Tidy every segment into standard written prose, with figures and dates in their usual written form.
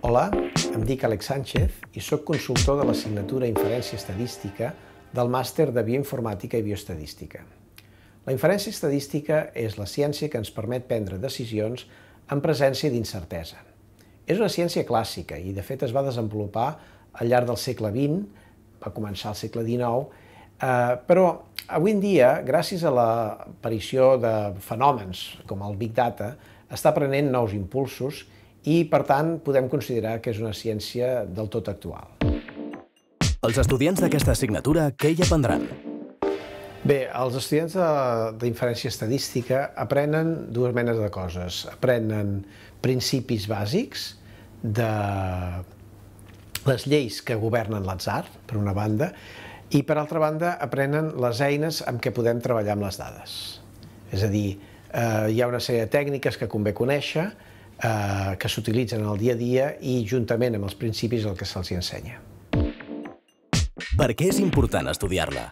Hola, em dic Àlex Sánchez i soc consultor de l'assignatura Inferència Estadística del màster de Bioinformàtica i Bioestadística. La inferència estadística és la ciència que ens permet prendre decisions en presència d'incertesa. És una ciència clàssica i, de fet, es va desenvolupar al llarg del segle XX, va començar al segle XIX, però avui en dia, gràcies a l'aparició de fenòmens com el Big Data, està prenent nous impulsos i, per tant, podem considerar que és una ciència del tot actual. Els estudiants d'aquesta assignatura, què hi aprendran? Bé, els estudiants d'inferència estadística aprenen dues menes de coses. Aprenen principis bàsics de les lleis que governen l'atzar, per una banda, i, per altra banda, aprenen les eines amb què podem treballar amb les dades. És a dir, hi ha una sèrie de tècniques que convé conèixer, que s'utilitzen al dia a dia i, juntament amb els principis, el que se'ls ensenya. Per què és important estudiar-la?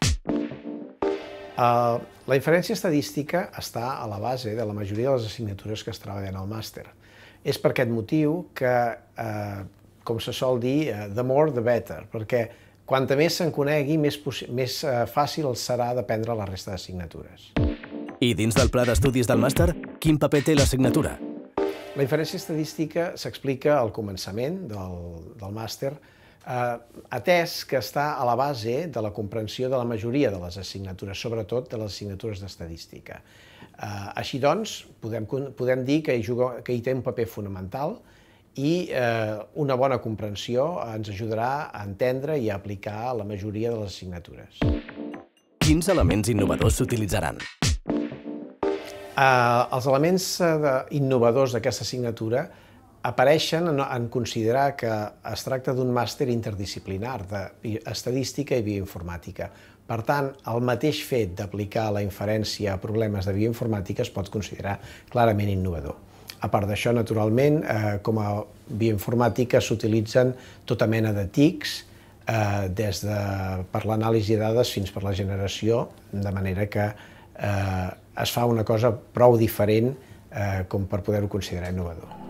La inferència estadística està a la base de la majoria de les assignatures que es treballen al màster. És per aquest motiu que, com se sol dir, the more the better, perquè quanta més se'n conegui, més fàcil serà d'aprendre la resta d'assignatures. I dins del pla d'estudis del màster, quin paper té l'assignatura? La inferència estadística s'explica al començament del màster, atès que està a la base de la comprensió de la majoria de les assignatures, sobretot de les assignatures d'estadística. Així doncs, podem dir que hi té un paper fonamental i una bona comprensió ens ajudarà a entendre i a aplicar la majoria de les assignatures. Quins elements innovadors s'utilitzaran? Els elements innovadors d'aquesta assignatura apareixen en considerar que es tracta d'un màster interdisciplinar d'estadística i bioinformàtica. Per tant, el mateix fet d'aplicar la inferència a problemes de bioinformàtica es pot considerar clarament innovador. A part d'això, naturalment, com a bioinformàtica s'utilitzen tota mena de TICs, per l'anàlisi de dades fins per la generació, de manera que es fa una cosa prou diferent com per poder-ho considerar innovador.